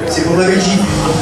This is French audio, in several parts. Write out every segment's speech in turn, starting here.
C'est pour la Belgique.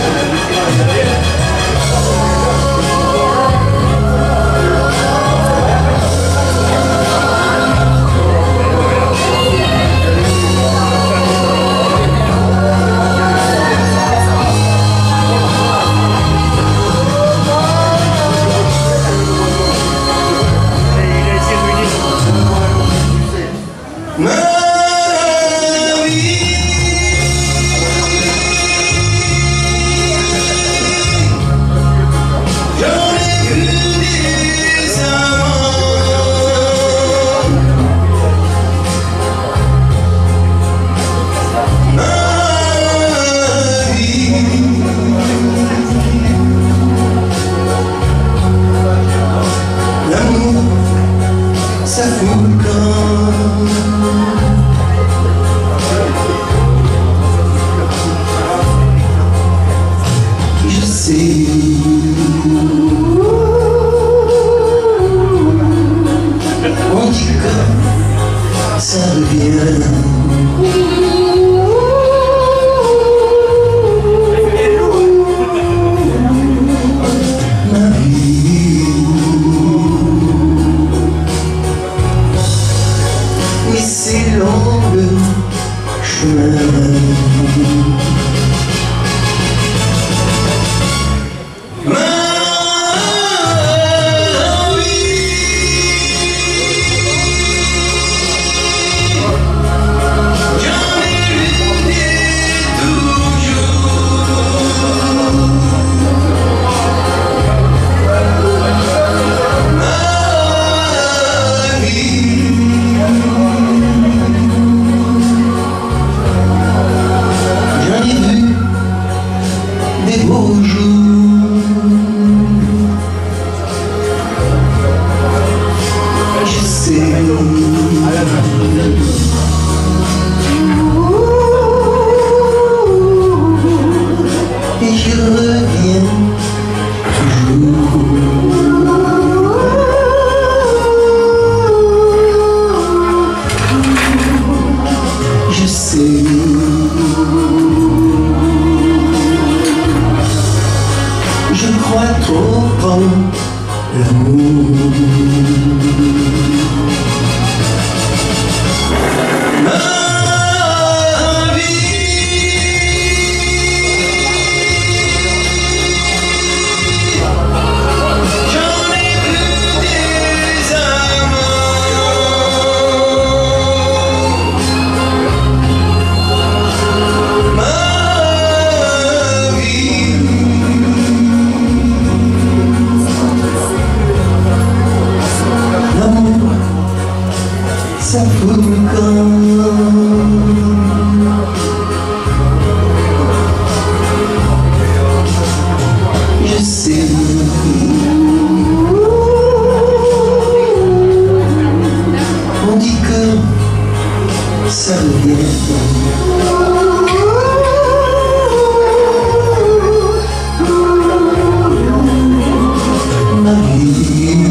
Ça fout le camp. Je sais. On dit que ça revient. C'est long le chemin. Et je reviens toujours. Je sais. Je crois trop en l'amour. Ça fout le camp. Je sais. On dit que ça revient. Ma vie.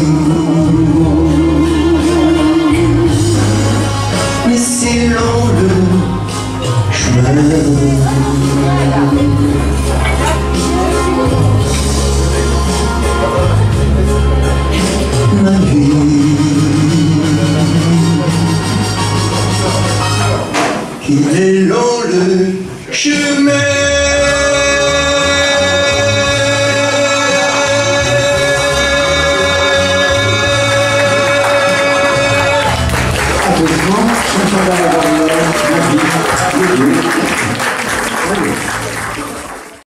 Mais c'est long le chemin. Ma vie. Il est long le chemin. Applaudissements,